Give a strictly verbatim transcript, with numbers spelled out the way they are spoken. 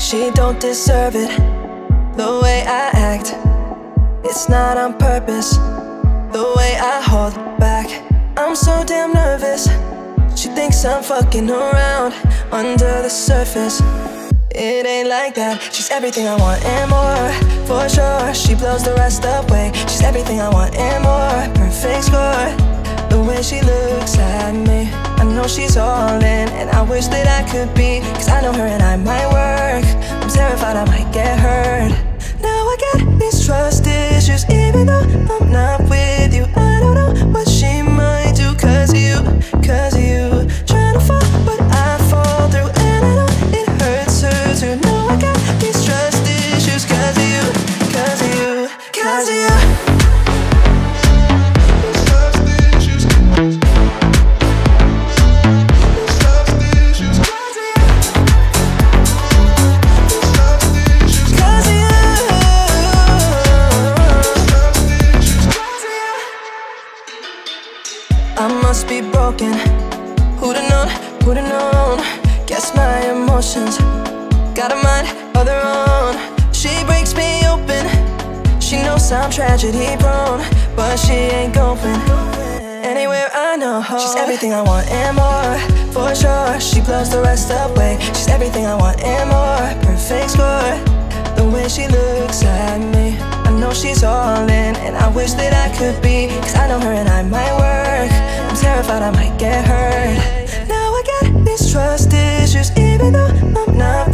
She don't deserve it, the way I act. It's not on purpose, the way I hold back. I'm so damn nervous. She thinks I'm fucking around under the surface. It ain't like that. She's everything I want and more, for sure. She blows the rest away. She's everything I want and more. Perfect score. The way she looks at me, I know she's all in, and I wish that I could be, cause I know her and I might work. I'm terrified I might get hurt. Now I got these trust issues, even though I'm not with you. I don't know what she might do cause of you, cause of you. Trying to fall, but I fall through, and I know it hurts her too. Now I got these trust issues cause of you, cause of you, cause of you. Be broken. Who'da known, who'da known? Guess my emotions got a mind of their own. She breaks me open. She knows I'm tragedy prone, but she ain't going anywhere I know. She's everything I want and more, for sure. She blows the rest away. She's everything I want and more. Perfect score. The way she looks at me, I know she's all in, and I wish that I could be, cause I know her and I might work. I'm terrified I might get hurt. Now I got these trust issues, even though I'm not